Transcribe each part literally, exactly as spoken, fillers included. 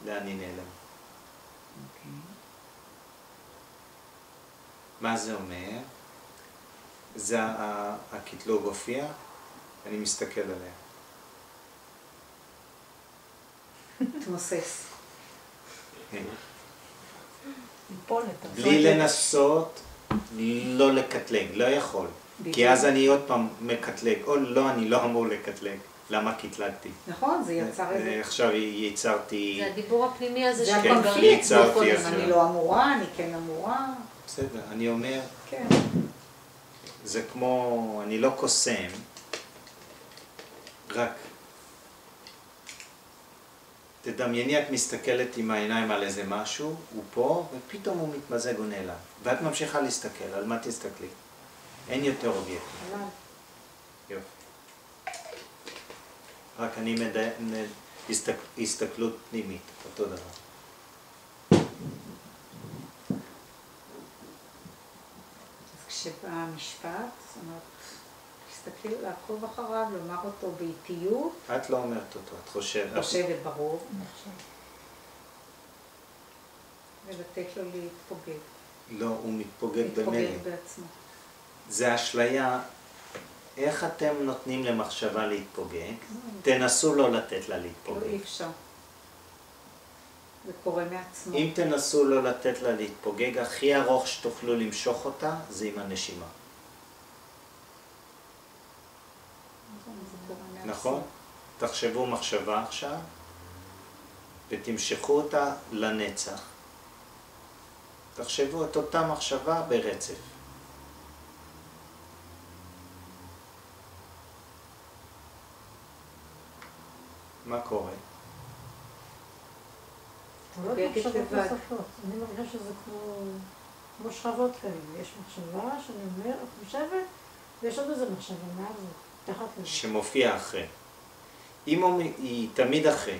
לאן היא נעלם. אוקיי. מה זה אומר? זה הקטלוג הופיע, אני מסתכל עליה. תנוסס. בלי לנסות לא לקטלג, לא יכול. כי אז אני עוד פעם מקטלג, או לא, אני לא אמור לקטלג. למה קטלגתי? נכון, זה יצר איזה... עכשיו ייצרתי... זה הדיבור הפנימי הזה זה שקונפליקט. הקונפליקט, אני לא אמורה, אני כן אמורה. בסדר, אני אומר... כן. זה כמו, אני לא קוסם, רק תדמייני, את מסתכלת עם העיניים על איזה משהו, הוא פה, ופתאום הוא מתמזג, הוא נעלם. ואת ממשיכה להסתכל, על מה תסתכלי? אין יותר אובייקט. יופי. רק אני מדי... הסתק... הסתכלות פנימית, אותו דבר. כשבא המשפט, זאת אומרת, להסתכל, לעקוב אחריו, לומר אותו באיטיות. את לא אומרת אותו, את חושבת. חושבת ברוב. ולתת לו להתפוגג. לא, הוא מתפוגג במילא. להתפוגג בעצמו. זה אשליה. איך אתם נותנים למחשבה להתפוגג? תנסו לא לתת לה להתפוגג. לא, אי אפשר. זה קורה מעצמו. אם תנסו לא לתת לה להתפוגג, הכי ארוך שתוכלו למשוך אותה, זה עם הנשימה. נכון? תחשבו מחשבה עכשיו, ותמשכו אותה לנצח. תחשבו את אותה מחשבה ברצף. מה קורה? לא מחשבות נוספות, אני מרגישה שזה כמו שכבות כאלה, יש מחשבה שאני אומר, את חושבת, ויש עוד איזה מחשבה, מה זה? תחת לזה. שמופיע אחרי. אם היא תמיד אחרי.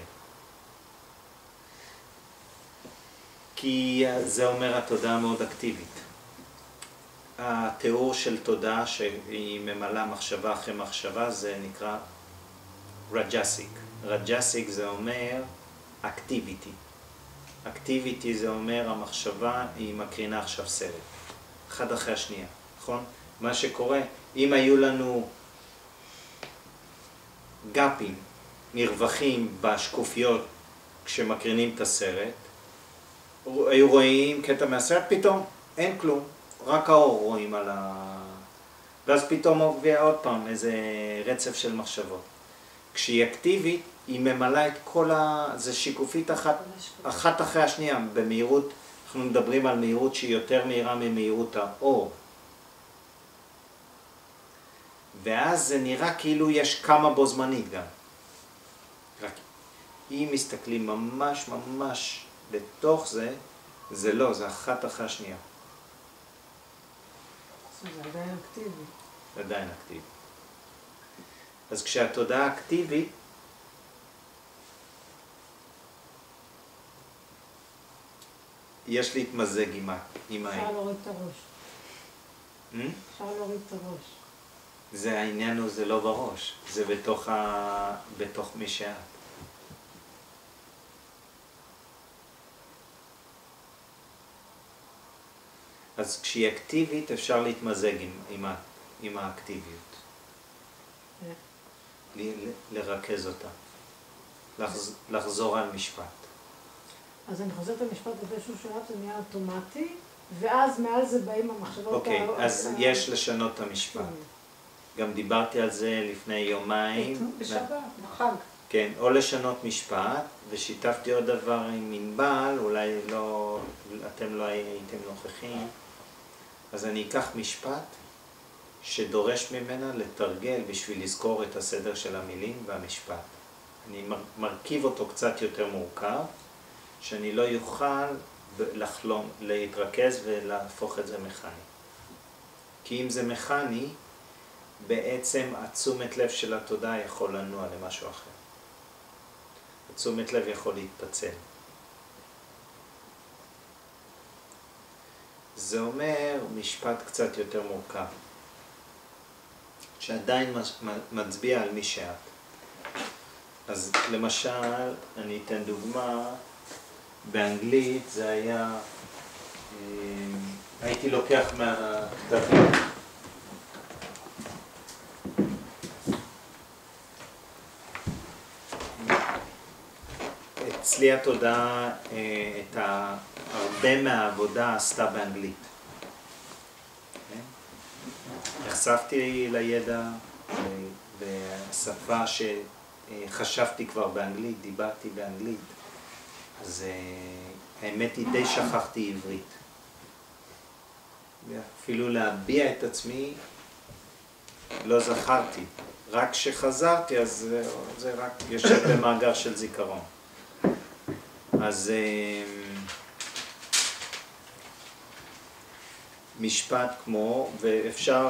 כי זה אומר התודעה מאוד אקטיבית. התיאור של תודעה שהיא ממלאה מחשבה אחרי מחשבה זה נקרא רג'סיק. רג'סיק זה אומר אקטיביטי. אקטיביטי זה אומר המחשבה היא מקרינה עכשיו סרט. אחד אחרי השנייה, נכון? מה שקורה, אם היו לנו גאפים, מרווחים בשקופיות כשמקרינים את הסרט, היו רואים קטע מהסרט, פתאום אין כלום, רק האור רואים על ה... ואז פתאום מופיע עוד פעם איזה רצף של מחשבות. כשהיא אקטיבית, היא ממלאה את כל ה... זה שיקופית אחת, אחת אחרי השנייה, במהירות, אנחנו מדברים על מהירות שהיא יותר מהירה ממהירות האור. ואז זה נראה כאילו יש כמה בו זמנית גם. רק אם מסתכלים ממש ממש לתוך זה, זה לא, זה אחת אחרי השנייה. זה עדיין אקטיבי. זה עדיין אקטיבי. אז כשהתודעה אקטיבית, יש להתמזג עם העין. אפשר להוריד את הראש. אפשר להוריד את הראש. זה העניין הוא, זה לא בראש, זה בתוך, ה... בתוך מי שאת. אז כשהיא אקטיבית אפשר להתמזג עם, עם, ה... עם האקטיביות. ל... לרכז אותה. לחז... לחזור על משפט. אז אני חוזרת למשפט באיזשהו שלב, זה נהיה אוטומטי, ואז מעל זה באים המחשבות... אוקיי, אז יש לשנות את המשפט. גם דיברתי על זה לפני יומיים. בשבת, בחג. כן, או לשנות משפט, ושיתפתי עוד דבר עם מנבל, אולי לא, אתם לא הייתם נוכחים. אז אני אקח משפט שדורש ממנה לתרגל בשביל לזכור את הסדר של המילים והמשפט. אני מרכיב אותו קצת יותר מורכב, שאני לא יוכל לחלום, להתרכז ולהפוך את זה מכני. כי אם זה מכני, בעצם התשומת לב של התודעה יכול לנוע למשהו אחר. התשומת לב יכול להתפצל. זה אומר משפט קצת יותר מורכב, שעדיין מצביע על מי שאת. אז למשל, אני אתן דוגמה, באנגלית זה היה, הייתי לוקח מהכתבים. אצלי התודעה, את הרבה מהעבודה עשתה באנגלית. נחשפתי לידע והשפה שחשבתי כבר באנגלית, דיברתי באנגלית, אז האמת היא די שכחתי עברית. אפילו להביע את עצמי לא זכרתי. רק כשחזרתי אז זה, זה רק יושב במאגר של זיכרון. אז משפט כמו, ואפשר,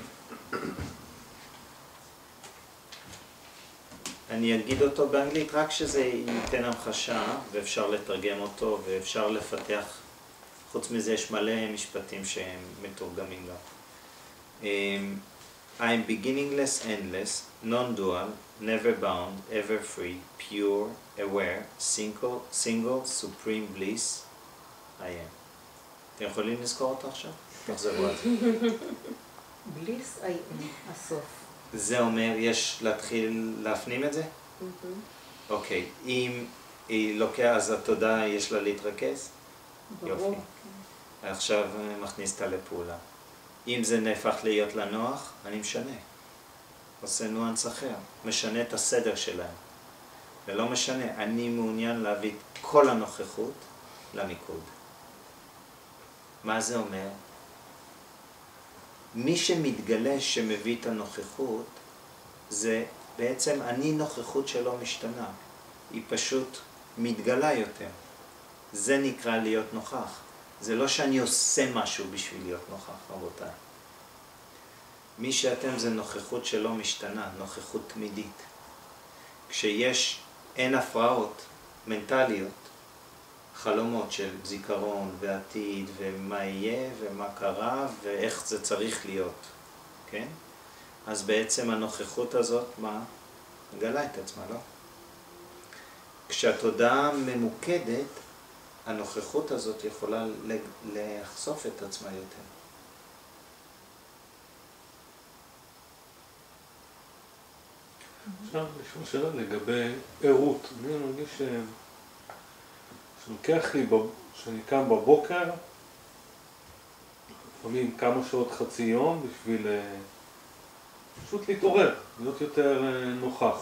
אני אגיד אותו באנגלית רק שזה ייתן המחשה ואפשר לתרגם אותו ואפשר לפתח, חוץ מזה יש מלא משפטים שהם מתורגמים גם. I'm beginningless, endless, non-dual, never bound, ever free, pure, aware, single, single, supreme bliss, I am. אתם יכולים לזכור אותו עכשיו? תחזרו על זה. בליס, I am, הסוף. זה אומר, יש להתחיל להפנים את זה? אוקיי, אם היא לוקח, אז התודעה יש לה להתרכז? יופי. עכשיו מכניס אותה לפעולה. אם זה נהפך להיות לנוח, אני משנה. עושה נואנס אחר, משנה את הסדר שלהם. ולא משנה, אני מעוניין להביא את כל הנוכחות למיקוד. מה זה אומר? מי שמתגלה שמביא את הנוכחות, זה בעצם אני נוכחות שלא משתנה. היא פשוט מתגלה יותר. זה נקרא להיות נוכח. זה לא שאני עושה משהו בשביל להיות נוכח, רבותיי. מי שאתם זה נוכחות שלא משתנה, נוכחות תמידית. כשיש, אין הפרעות מנטליות, חלומות של זיכרון ועתיד ומה יהיה ומה קרה ואיך זה צריך להיות, כן? אז בעצם הנוכחות הזאת, מה? מגלה את עצמה, לא? כשהתודעה ממוקדת, הנוכחות הזאת יכולה לחשוף את עצמה יותר. עכשיו, לשאול שאלה לגבי ערות. אני מרגיש ש... שלוקח לי, שאני קם בבוקר, לפעמים כמה שעות חצי יום בשביל פשוט להתעורר, להיות יותר נוכח.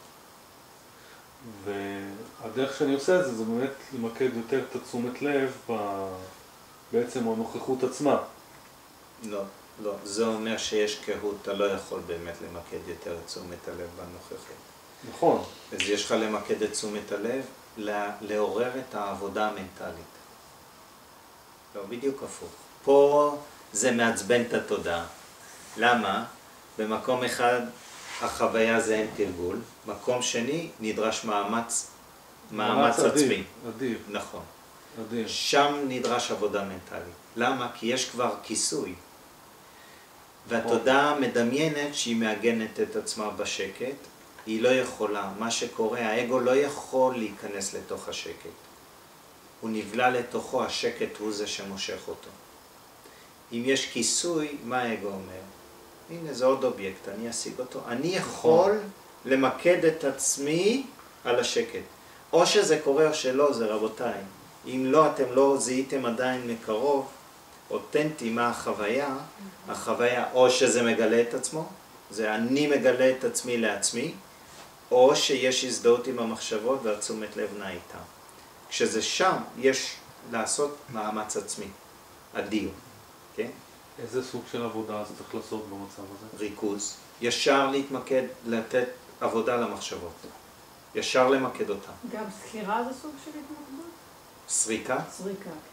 והדרך שאני עושה את זה, זה באמת למקד יותר את התשומת לב בעצם הנוכחות עצמה. לא, לא. זה אומר שיש קהות, אתה לא יכול באמת למקד יותר את תשומת הלב בנוכחות. נכון. אז יש לך למקד את תשומת הלב, לעורר את העבודה המנטלית. לא, בדיוק הפוך. פה זה מעצבן את התודעה. למה? במקום אחד החוויה זה אין תרגול, מקום שני נדרש מאמץ, מאמץ עצמי. אדיר. נכון. אדיר. שם נדרש עבודה מנטלית. למה? כי יש כבר כיסוי. והתודעה מדמיינת שהיא מעגנת את עצמה בשקט, היא לא יכולה. מה שקורה, האגו לא יכול להיכנס לתוך השקט. הוא נבלע לתוכו, השקט הוא זה שמושך אותו. אם יש כיסוי, מה האגו אומר? הנה, זה עוד אובייקט, אני אשיג אותו. אני יכול למקד את עצמי על השקט. או שזה קורה או שלא, זה רבותיי. אם לא, אתם לא זיהיתם עדיין מקרוב, אותנטי, מה החוויה? החוויה, או שזה מגלה את עצמו, זה אני מגלה את עצמי לעצמי, או שיש הזדהות עם המחשבות והתשומת לב נע איתם. כשזה שם, יש לעשות מאמץ עצמי, אדיר, כן? איזה סוג של עבודה אז צריך לעשות במצב הזה? ריכוז. ישר להתמקד, לתת עבודה למחשבות. ישר למקד אותה. גם סקירה זה סוג של התמקדות? סריקה? סריקה, כן.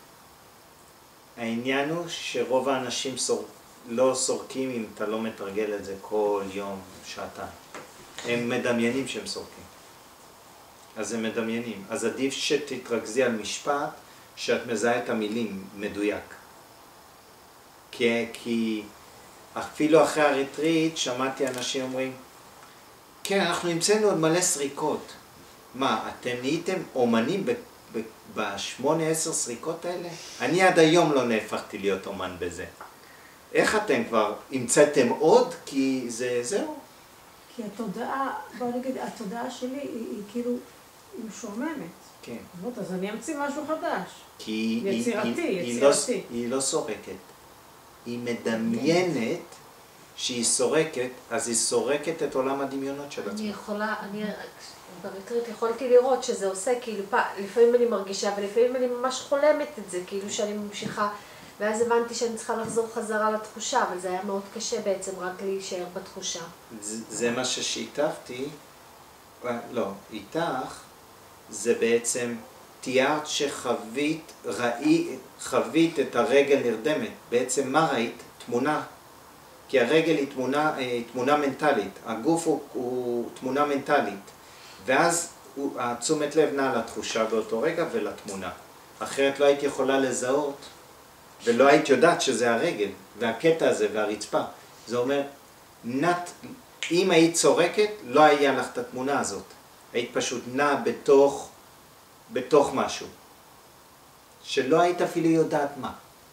העניין הוא שרוב האנשים סור... לא סורקים אם אתה לא מתרגל את זה כל יום, שעתיים. הם מדמיינים שהם סורקים. אז הם מדמיינים. אז עדיף שתתרכזי על משפט שאת מזהה את המילים מדויק. כי, כי אפילו אחרי הריטריט שמעתי אנשים אומרים, כן, אנחנו נמצאנו עוד מלא סריקות. מה, אתם נהייתם אומנים בשמונה עשר סריקות האלה, אני עד היום לא נהפכתי להיות אומן בזה. איך אתם כבר המצאתם עוד? כי זה זהו. כי התודעה, בוא נגיד, התודעה שלי היא, היא כאילו, היא משועממת. כן. אז אני אמציא משהו חדש. כי יצירתי, היא, היא, יצירתי. היא, לא, היא לא סורקת. היא מדמיינת שהיא סורקת, אז היא סורקת את עולם הדמיונות של עצמה. אני יכולה, אני בריטריט יכולתי לראות שזה עושה, כאילו, לפעמים אני מרגישה ולפעמים אני ממש חולמת את זה, כאילו שאני ממשיכה, ואז הבנתי שאני צריכה לחזור חזרה לתחושה, אבל זה היה מאוד קשה בעצם רק להישאר בתחושה. זה, זה מה ששיתפתי, לא, איתך, זה בעצם תיארת שחווית, ראי, חווית את הרגל נרדמת. בעצם מה ראית? תמונה. כי הרגל היא תמונה, תמונה מנטלית, הגוף הוא, הוא תמונה מנטלית. ואז התשומת לב נע לתחושה באותו רגע ולתמונה. אחרת לא היית יכולה לזהות, ולא היית יודעת שזה הרגל, והקטע הזה והרצפה. זה אומר, נת, אם היית צורקת, לא היה לך את התמונה הזאת. היית פשוט נע בתוך, בתוך משהו. שלא היית אפילו יודעת מה.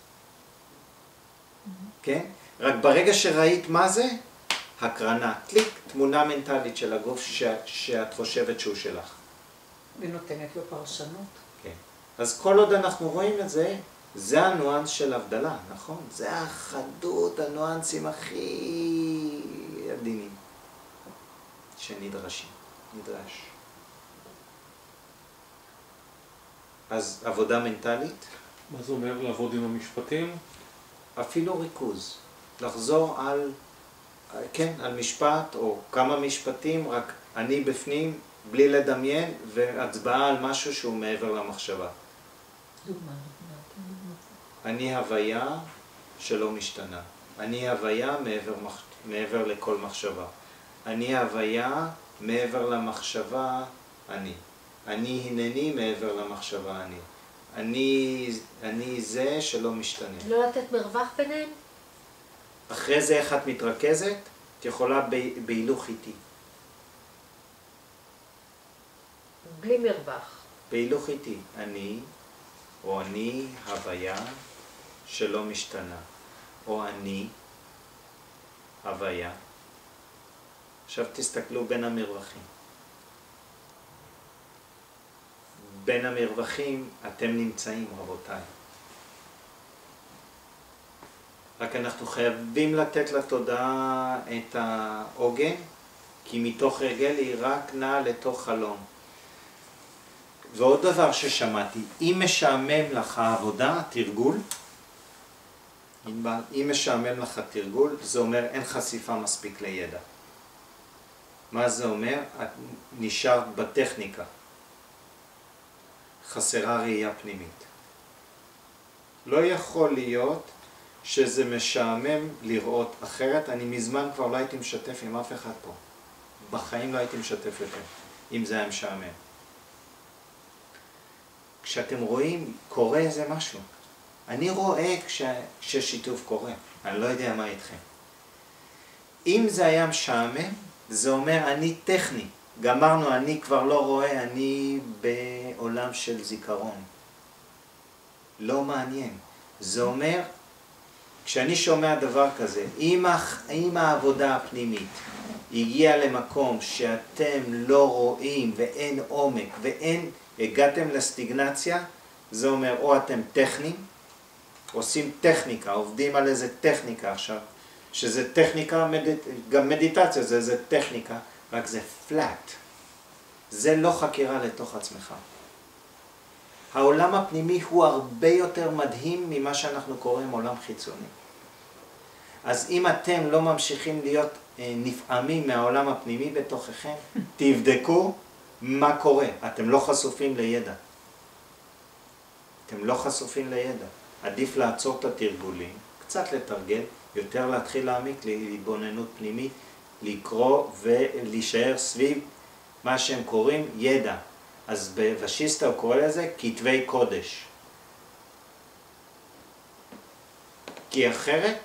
כן? רק ברגע שראית מה זה, הקרנה, קליק, תמונה מנטלית של הגוף ש... שאת חושבת שהוא שלך. ונותנת לו פרשנות. כן. אז כל עוד אנחנו רואים את זה, זה הנואנס של הבדלה, נכון? זה החדות, הנואנסים הכי עדינים שנדרשים, נדרש. אז עבודה מנטלית? מה זה אומר לעבוד עם המשפטים? אפילו ריכוז. לחזור על, כן, על משפט או כמה משפטים, רק אני בפנים, בלי לדמיין, והצבעה על משהו שהוא מעבר למחשבה. דוגמה. אני הוויה שלא משתנה. אני הוויה מעבר, מעבר לכל מחשבה. אני הוויה מעבר למחשבה אני. אני הנני מעבר למחשבה אני. אני, אני זה שלא משתנה. לא לתת מרווח ביניהם? אחרי זה איך את מתרכזת? את יכולה בהילוך איטי. בלי מרווח. בהילוך איטי. אני, או אני הוויה שלא משתנה. או אני הוויה. עכשיו תסתכלו בין המרווחים. בין המרווחים אתם נמצאים, רבותיי. רק אנחנו חייבים לתת לתודעה את העוגן, כי מתוך רגל היא רק נעה לתוך חלום. ועוד דבר ששמעתי, אם משעמם לך העבודה, תרגול, אם משעמם לך תרגול, זה אומר אין חשיפה מספיק לידע. מה זה אומר? את נשארת בטכניקה. חסרה ראייה פנימית. לא יכול להיות שזה משעמם לראות, אחרת אני מזמן כבר לא הייתי משתף עם אף אחד פה. בחיים לא הייתי משתף יותר, אם זה היה משעמם. כשאתם רואים, קורה איזה משהו. אני רואה כש, כששיתוף קורה, אני לא יודע מה איתכם. אם זה היה משעמם, זה אומר אני טכני. גמרנו, אני כבר לא רואה, אני בעולם של זיכרון. לא מעניין. זה אומר, כשאני שומע דבר כזה, אם, אם העבודה הפנימית הגיעה למקום שאתם לא רואים ואין עומק ואין, הגעתם לסטיגנציה, זה אומר או אתם טכנים, עושים טכניקה, עובדים על איזה טכניקה עכשיו, שזה טכניקה, מדיט, גם מדיטציה זה איזה טכניקה, רק זה פלאט. זה לא חקירה לתוך עצמך. העולם הפנימי הוא הרבה יותר מדהים ממה שאנחנו קוראים עולם חיצוני. אז אם אתם לא ממשיכים להיות אה, נפעמים מהעולם הפנימי בתוככם, תבדקו מה קורה. אתם לא חשופים לידע. אתם לא חשופים לידע. עדיף לעצור את התרגולים, קצת לתרגל, יותר להתחיל להעמיק להתבוננות פנימית, לקרוא ולהישאר סביב מה שהם קוראים ידע. אז בוושיסטה הוא קורא לזה כתבי קודש. כי אחרת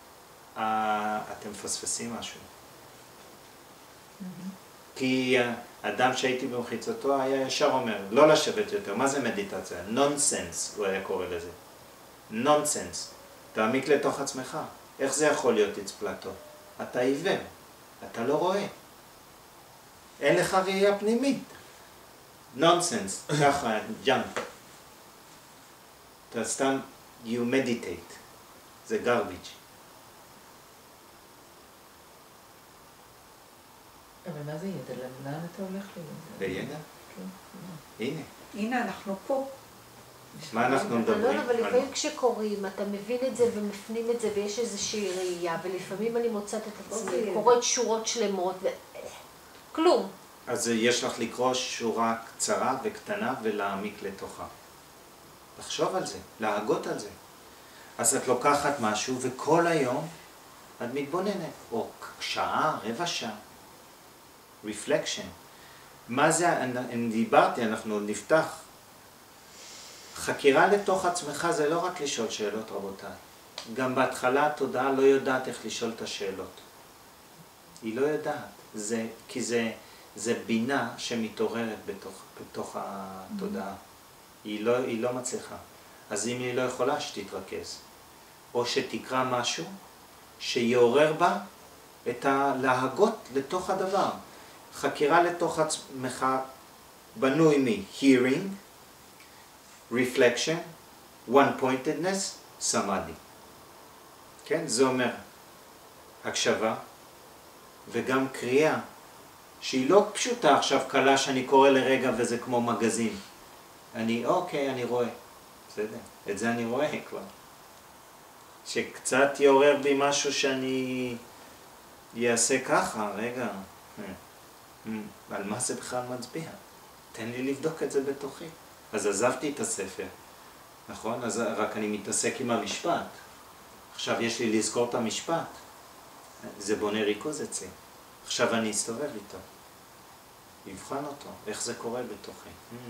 אתם מפספסים משהו. כי אדם שהייתי במחיצתו היה ישר אומר, לא לשבת יותר. מה זה מדיטציה? נונסנס, הוא היה קורא לזה. נונסנס. תעמיק לתוך עצמך. איך זה יכול להיות אצפלטו? אתה עיוור, אתה לא רואה. אין לך ראייה פנימית. נונסנס, ככה, ג'אנק. אתה סתם, you meditate. זה garbage. אבל מה זה ידע? לאן אתה הולך לידע? לידע? הנה. הנה, אנחנו פה. מה אנחנו מדברים? אבל לפעמים כשקוראים, אתה מבין את זה ומפנים את זה ויש איזושהי ראייה, ולפעמים אני מוצאת את עצמי, קוראת שורות שלמות ו... כלום. אז יש לך לקרוא שורה קצרה וקטנה ולהעמיק לתוכה. לחשוב על זה, להגות על זה. אז את לוקחת משהו וכל היום את מתבוננת, או שעה, רבע שעה. reflection. מה זה, אני דיברתי, אנחנו נפתח. חקירה לתוך עצמך זה לא רק לשאול שאלות, רבותיי. גם בהתחלה התודעה לא יודעת איך לשאול את השאלות. היא לא יודעת. זה, כי זה, זה בינה שמתעוררת בתוך, בתוך התודעה. היא לא, היא לא מצליחה. אז אם היא לא יכולה, שתתרכז. או שתקרא משהו שיעורר בה את הלהגות לתוך הדבר. חקירה לתוך עצמך בנוי מ-hearing, reflection, one-pointedness, samadhi. כן? זה אומר הקשבה וגם קריאה, שהיא לא פשוטה עכשיו קלה שאני קורא לרגע וזה כמו מגזין. אני, אוקיי, אני רואה. בסדר, את זה אני רואה כבר. שקצת יעורר בי משהו שאני יעשה ככה, רגע. על מה זה בכלל מצביע? תן לי לבדוק את זה בתוכי. אז עזבתי את הספר, נכון? אז רק אני מתעסק עם המשפט. עכשיו יש לי לזכור את המשפט. זה בונה ריכוז אצלי. עכשיו אני אסתובב איתו. יבחן אותו, איך זה קורה בתוכי.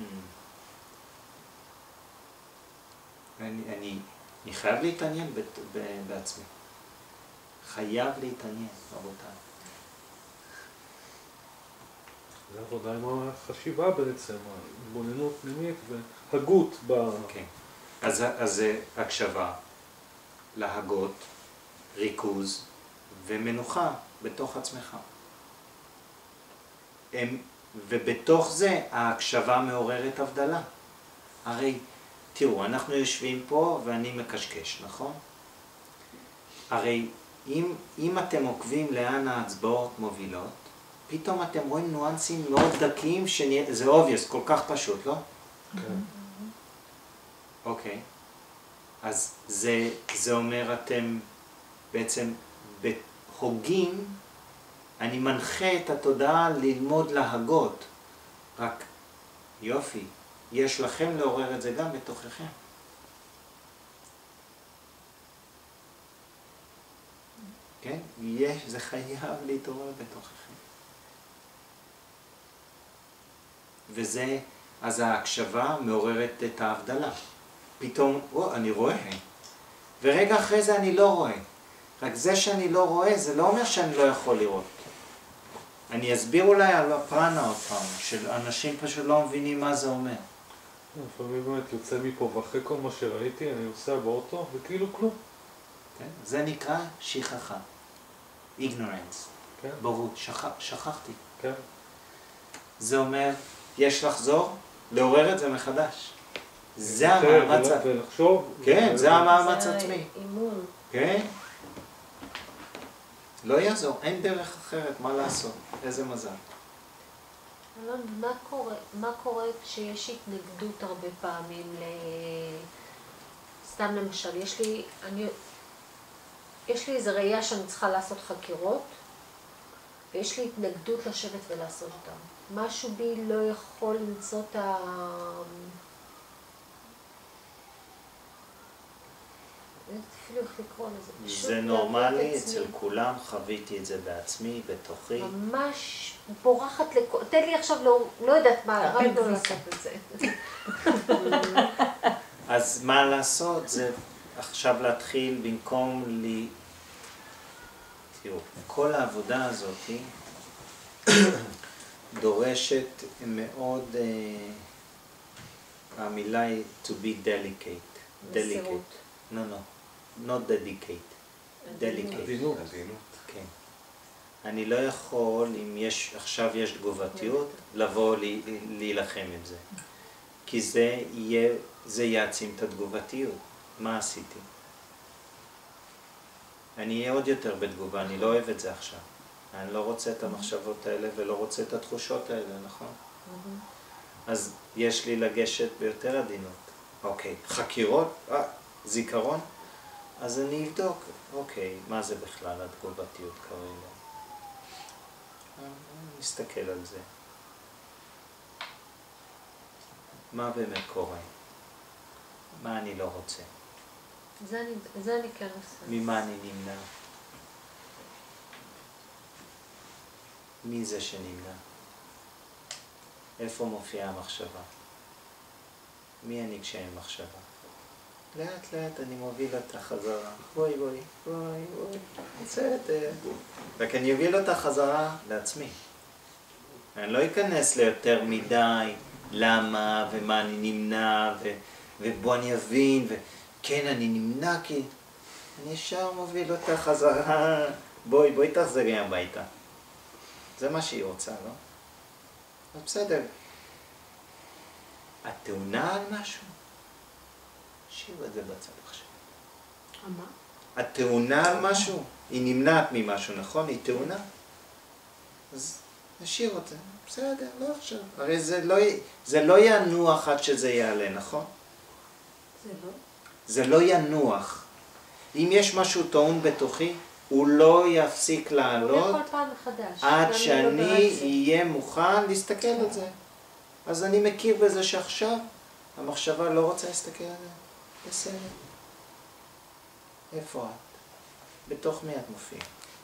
אני, אני, אני חייב להתעניין בעצמי. חייב להתעניין, רבותיי. זה עבודה עם החשיבה בעצם, התבוננות פנימית והגות ב... כן. אז, אז הקשבה, להגות, ריכוז ומנוחה בתוך עצמך. הם, ובתוך זה ההקשבה מעוררת הבדלה. הרי, תראו, אנחנו יושבים פה ואני מקשקש, נכון? הרי אם, אם אתם עוקבים לאן ההצבעות מובילות, פתאום אתם רואים ניואנסים מאוד דקים, שנהיה, זה obvious, כל כך פשוט, לא? כן. אוקיי. אז זה, זה אומר אתם בעצם בהוגים, אני מנחה את התודעה ללמוד להגות. רק יופי, יש לכם לעורר את זה גם בתוככם. כן? יש, זה חייב להתעורר בתוככם. וזה, אז ההקשבה מעוררת את ההבדלה. פתאום, או, אני רואה. ורגע אחרי זה אני לא רואה. רק זה שאני לא רואה, זה לא אומר שאני לא יכול לראות. אני אסביר אולי על הפרנה עוד פעם, של אנשים פשוט לא מבינים מה זה אומר. לפעמים באמת יוצא מפה, ואחרי כל מה שראיתי, אני נוסע באוטו, וכאילו כלום. כן? זה נקרא שכחה. ignorance. כן. בורות, שכח, שכחתי. כן. זה אומר, יש לחזור, לעורר את זה מחדש. זה המאמץ... ולחשוב. כן, זה המאמץ עצמי. זה אימון. כן? לא יעזור, אין דרך אחרת, מה לעשות? איזה מזל. מה קורה, מה קורה כשיש התנגדות הרבה פעמים ל... סתם למשל, יש לי, אני, יש לי איזו ראייה שאני צריכה לעשות חקירות, ויש לי התנגדות לשבת ולעשות אותם. משהו בי לא יכול למצוא את ה... אפילו איך לקרוא לזה. זה נורמלי, אצל כולם, חוויתי את זה בעצמי, בתוכי. ממש בורחת לכל... תן לי עכשיו, לא, לא יודעת מה, רק לא לעשות את זה. אז מה לעשות? זה עכשיו להתחיל במקום לי... תראו, כל העבודה הזאת היא דורשת מאוד, uh, המילה היא to be delicate. מסירות. No, no, not dedicate. delicate. עדינות. כן. אני לא יכול, אם יש, עכשיו יש תגובתיות, לבוא לי, להילחם עם זה. כי זה יהיה, זה יעצים את התגובתיות. מה עשיתי? אני אהיה עוד יותר בתגובה, אני לא אוהב את זה עכשיו. אני לא רוצה את המחשבות האלה ולא רוצה את התחושות האלה, נכון? אז יש לי לגשת ביותר עדינות. אוקיי, חקירות, אה, זיכרון, אז אני אבדוק, אוקיי, מה זה בכלל התגובתיות כרגע? נסתכל על זה. מה באמת קורה? מה אני לא רוצה? זה אני, זה אני כן עושה. ממה אני נמנע? מי זה שנמנע? איפה מופיעה המחשבה? מי אני כשאין מחשבה? לאט לאט אני מוביל אותה חזרה. בואי בואי, בואי בואי, בסדר. רק אני אוביל אותה חזרה לעצמי. אני לא אכנס ליותר מדי, למה ומה אני נמנע, ו... ובוא אני אבין, וכן אני נמנע כי אני ישר מוביל אותה חזרה. בואי, בואי תחזרי הביתה. זה מה שהיא רוצה, לא? אז בסדר. את טעונה על משהו? שירו את זה בצד עכשיו. מה? את טעונה על משהו? היא נמנעת ממשהו, נכון? היא טעונה? אז נשאיר אותה. בסדר, לא עכשיו. הרי זה לא, זה לא ינוח עד שזה יעלה, נכון? זה לא. זה לא ינוח. אם יש משהו טעון בתוכי, הוא לא יפסיק לעלות כל פעם מחדש. עד שאני אהיה מוכן להסתכל על זה. אז אני מכיר בזה שעכשיו המחשבה לא רוצה להסתכל על זה. בסדר. איפה את? בתוך מי את מופיעה?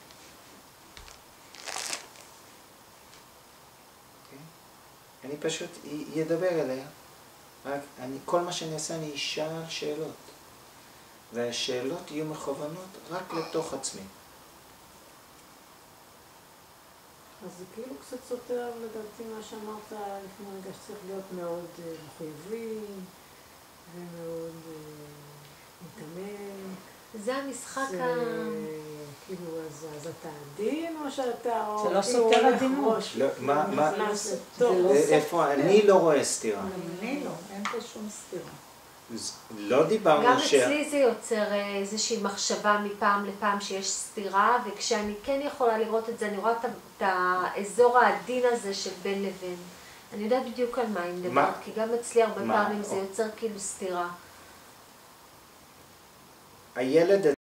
Okay. אני פשוט ידבר אליה. רק אני, כל מה שאני אעשה, אני אשאל שאלות. והשאלות יהיו מכוונות רק לתוך עצמי. אז זה כאילו קצת סותר לדעתי מה שאמרת לפני רגע שצריך להיות מאוד מחויבים ומאוד מתעמק. זה המשחק זה ה... כאילו, אז, אז אתה עדין או שאתה... זה לא סותר עדינות. לא, מה, מה? זה לא איפה? אני לא רואה סתירה. אני לא, אין פה שום סתירה. לא דיברנו גם ש... אצלי זה יוצר איזושהי מחשבה מפעם לפעם שיש סתירה, וכשאני כן יכולה לראות את זה, אני רואה את האזור העדין הזה של בין לבין. אני יודעת בדיוק על מה היא מדברת, כי גם אצלי הרבה פעמים זה יוצר כאילו סתירה. הילד